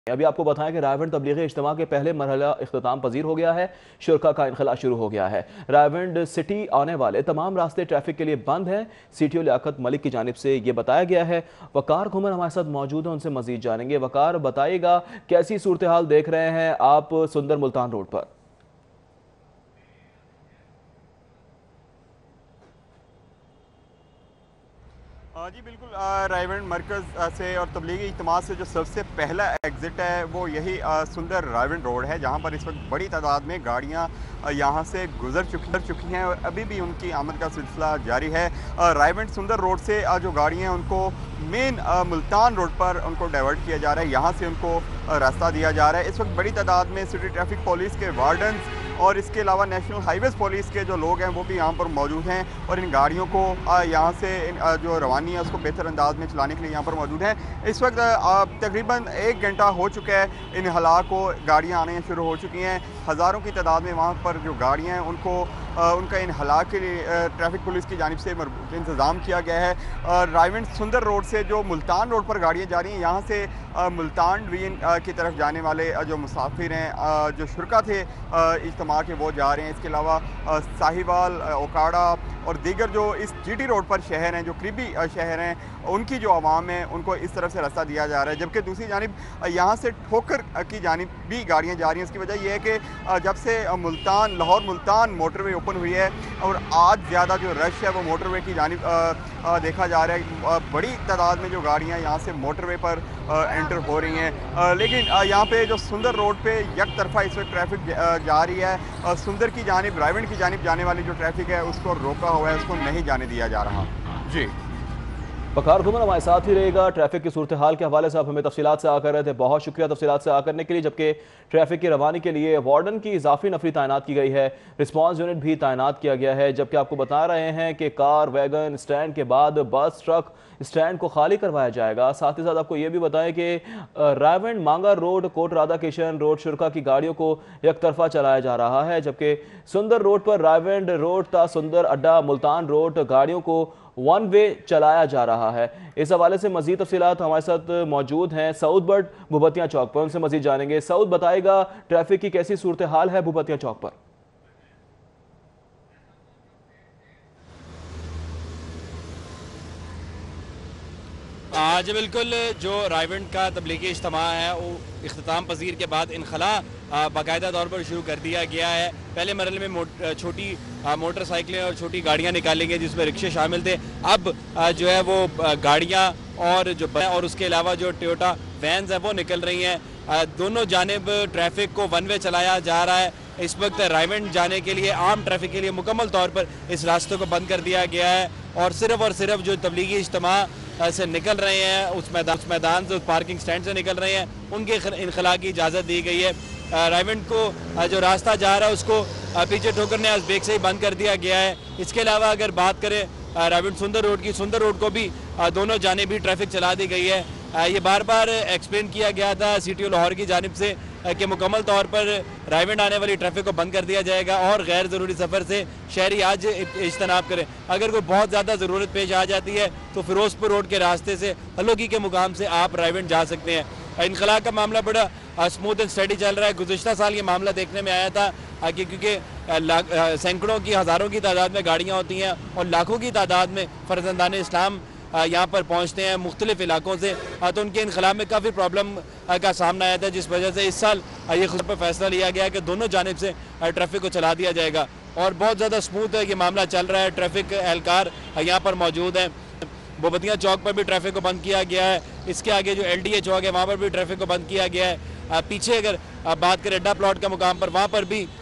अभी आपको बताएं कि रायवंड तबलीगी इज्तिमा के पहले मरहला इख्तिताम पजीर हो गया है। शुरका का इनखला शुरू हो गया है। रायवंड सिटी आने वाले तमाम रास्ते ट्रैफिक के लिए बंद हैं। CTO लियाकत मलिक की जानिब से ये बताया गया है। वकार घुमर हमारे साथ मौजूद हैं, उनसे मजीद जानेंगे। वकार, बताइएगा कैसी सूरत हाल देख रहे हैं आप सुंदर मुल्तान रोड पर? जी बिल्कुल, रायवंड मरकज़ से और तबलीगी इज्तिमा से जो सबसे पहला एग्ज़िट है वो यही सुंदर रायवंड रोड है, जहाँ पर इस वक्त बड़ी तादाद में गाड़ियाँ यहाँ से गुजर चुकी हैं और अभी भी उनकी आमद का सिलसिला जारी है। रायवंड सुंदर रोड से जो गाड़ियाँ हैं उनको मेन मुल्तान रोड पर उनको डाइवर्ट किया जा रहा है, यहाँ से उनको रास्ता दिया जा रहा है। इस वक्त बड़ी तादाद में सिटी ट्रैफिक पुलिस के वार्डन्स और इसके अलावा नेशनल हाईवेज़ पुलिस के जो लोग हैं वो भी यहाँ पर मौजूद हैं और इन गाड़ियों को यहाँ से जो रवानी है उसको बेहतर अंदाज में चलाने के लिए यहाँ पर मौजूद हैं। इस वक्त तकरीबन 1 घंटा हो चुका है, इन हला को गाड़ियाँ आने शुरू हो चुकी हैं। हज़ारों की तादाद में वहाँ पर जो गाड़ियाँ हैं उनको उनका इन हला के लिए ट्रैफिक पुलिस की जानिब से इंतज़ाम किया गया है। रायवंड सुंदर रोड से जो मुल्तान रोड पर गाड़ियाँ जा रही हैं, यहाँ से मुल्तान डिवीजन की तरफ जाने वाले जो मुसाफिर हैं, जो शुरका थे इज्तिमा के, वो जा रहे हैं। इसके अलावा साहिवाल, ओकाड़ा और दीगर जो इस GT रोड पर शहर हैं, जो करीबी शहर हैं, उनकी जो आवाम है उनको इस तरफ से रास्ता दिया जा रहा है। जबकि दूसरी जानिब यहाँ से ठोकर की जानिब भी गाड़ियाँ जा रही हैं। इसकी वजह यह है कि जब से लाहौर मुल्तान मोटरवे ओपन हुई है और आज ज़्यादा जो रश है वो मोटरवे की जानिब देखा जा रहा है। बड़ी तादाद में जो गाड़ियाँ यहाँ से मोटरवे पर एंटर हो रही हैं, लेकिन यहाँ पे जो सुंदर रोड पे एक तरफा इस वक्त ट्रैफिक जा रही है। सुंदर की जानिब, रायवंड की जानिब जाने वाली जो ट्रैफिक है उसको रोका हुआ है, उसको नहीं जाने दिया जा रहा। जी वकार घुमर हमारे साथ ही रहेगा। ट्रैफिक की सूरत हाल के हवाले से आप हमें तफसीलात से आकर रहे थे, बहुत शुक्रिया तफसीलात से आकर के लिए। जबकि ट्रैफिक की रवानी के लिए वार्डन की इजाफी नफरी तैनात की गई है, रिस्पॉन्स यूनिट भी तैनात किया गया है। जबकि आपको बता रहे हैं कि कार, वैगन स्टैंड के बाद बस, ट्रक स्टैंड को खाली करवाया जाएगा। साथ ही साथ आपको ये भी बताएं कि रायवंड मांगा रोड, कोट राधा किशन रोड, शुरका की गाड़ियों को एक तरफा चलाया जा रहा है। जबकि सुंदर रोड पर रायवंड रोड ता सुंदर अड्डा मुल्तान रोड गाड़ियों को 1 वे चलाया जा रहा है। इस हवाले से मजीद तफसीलात हमारे साथ मौजूद हैं सऊद बट भूपतिया चौक पर, उनसे मजीद जानेंगे। सऊद, बताएगा ट्रैफिक की कैसी सूरत हाल है भूपतिया चौक पर? आज बिल्कुल जो रायवंड का तबलीगी इज्तिमा है वो इख्तिताम पजीर के बाद इनखला बाकायदा तौर पर शुरू कर दिया गया है। पहले मरहले में छोटी मोटरसाइकिलें और छोटी गाड़ियां निकाली गई जिसमें रिक्शे शामिल थे। अब जो है वो गाड़ियां और और उसके अलावा जो टोयोटा वैन्स हैं वो निकल रही हैं। दोनों जानिब ट्रैफिक को 1 वे चलाया जा रहा है। इस वक्त रायवंड जाने के लिए, आम ट्रैफिक के लिए मुकम्मल तौर पर इस रास्ते को बंद कर दिया गया है और सिर्फ जो तबलीगी इज्तिमा से निकल रहे हैं उस मैदान से, उस पार्किंग स्टैंड से निकल रहे हैं, उनके इनखला की इजाज़त दी गई है। रायवंड को जो रास्ता जा रहा है उसको पीछे ठोकरने आज बेग से ही बंद कर दिया गया है। इसके अलावा अगर बात करें रायवंड सुंदर रोड की, सुंदर रोड को भी दोनों जानिब भी ट्रैफिक चला दी गई है। ये बार बार एक्सप्लेन किया गया था CTO लाहौर की जानिब से कि मुकम्मल तौर पर रायवंड आने वाली ट्रैफिक को बंद कर दिया जाएगा और गैर ज़रूरी सफ़र से शहरी आज इज्तनाब करें। अगर कोई बहुत ज़्यादा ज़रूरत पेश आ जाती है तो फिरोजपुर रोड के रास्ते से हलोकी के मुकाम से आप रायवंड जा सकते हैं। इनखला का मामला बड़ा स्मूथ एंड स्टडी चल रहा है। गुज़िश्ता साल ये मामला देखने में आया था क्योंकि सैकड़ों की, हज़ारों की तादाद में गाड़ियाँ होती हैं और लाखों की तादाद में फर्जंदान इस्लाम यहाँ पर पहुँचते हैं मुख्तलिफ इलाकों से, तो उनके इनखला में काफ़ी प्रॉब्लम का सामना आया था, जिस वजह से इस साल ये खुद पर फैसला लिया गया कि दोनों जानिब से ट्रैफिक को चला दिया जाएगा और बहुत ज़्यादा स्मूथ है ये मामला चल रहा है। ट्रैफिक एहलकार यहाँ पर मौजूद हैं। भूपतिया चौक पर भी ट्रैफिक को बंद किया गया है। इसके आगे जो LDA चौक है वहाँ पर भी ट्रैफिक को बंद किया गया है। पीछे अगर बात करें अड्डा प्लॉट का मुकाम पर, वहाँ पर भी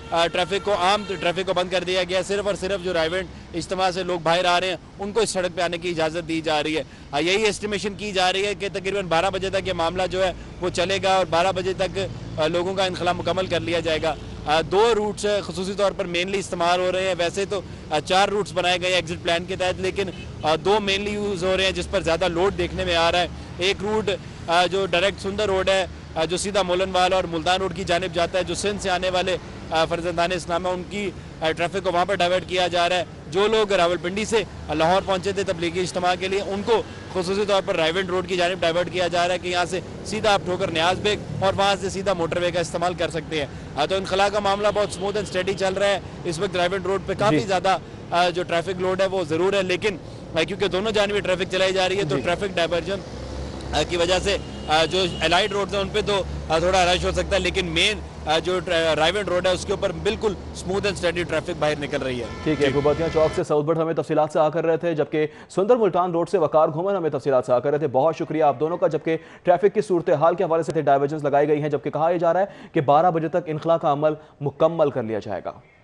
आम ट्रैफिक को बंद कर दिया गया। सिर्फ और सिर्फ जो रायवंड इज्तिमा से लोग बाहर आ रहे हैं उनको इस सड़क पे आने की इजाज़त दी जा रही है। यही एस्टिमेशन की जा रही है कि तकरीबन 12 बजे तक ये मामला जो है वो चलेगा और 12 बजे तक लोगों का इनखला मुकम्मल कर लिया जाएगा। 2 रूट्स खुसूसी तौर पर मेनली इस्तेमाल हो रहे हैं। वैसे तो 4 रूट्स बनाए गए एग्जिट प्लान के तहत, लेकिन 2 मेनली यूज़ हो रहे हैं जिस पर ज़्यादा लोड देखने में आ रहा है। एक रूट जो डायरेक्ट सुंदर रोड है, जो सीधा मोलनवाल और मुल्तान रोड की जानिब जाता है, जो सिंध से आने वाले फर्जंदान इस्लाम है उनकी ट्रैफिक को वहाँ पर डाइवर्ट किया जा रहा है। जो लोग रावलपिंडी से लाहौर पहुंचे थे तबलीगी इज्तिमा के लिए, उनको खुसूसी तौर पर रायवेंड रोड की जानिब डाइवर्ट किया जा रहा है कि यहाँ से सीधा आप ठोकर न्याज बेग और वहाँ से सीधा मोटरवे का इस्तेमाल कर सकते हैं। तो इनखला का मामला बहुत स्मूथ एंड स्टेडी चल रहा है। इस वक्त रायवेंड रोड पर काफ़ी ज़्यादा जो ट्रैफिक लोड है वो ज़रूर है, लेकिन क्योंकि दोनों जानिब ट्रैफिक चलाई जा रही है तो ट्रैफिक डाइवर्जन की वजह से जो एलाइड रोड है उन पे तो थोड़ा रश हो सकता है, लेकिन मेन जो रायवेंड रोड है उसके ऊपर बिल्कुल स्मूथ एंड स्टेडी ट्रैफिक बाहर निकल रही है। ठीक है, गुबतिया चौक से साउथ बट हमें तफसीलात से आकर रहे थे, जबकि सुंदर मुल्तान रोड से वकार घुमन हमें तफसीलात से आकर रहे थे। बहुत शुक्रिया आप दोनों का। जबकि ट्रैफिक की सूरत हाल के हवाले से डाइवर्जेंस लगाई गई हैं, जबकि कहा यह जा रहा है कि 12 बजे तक इनखला का अमल मुकम्मल कर लिया जाएगा।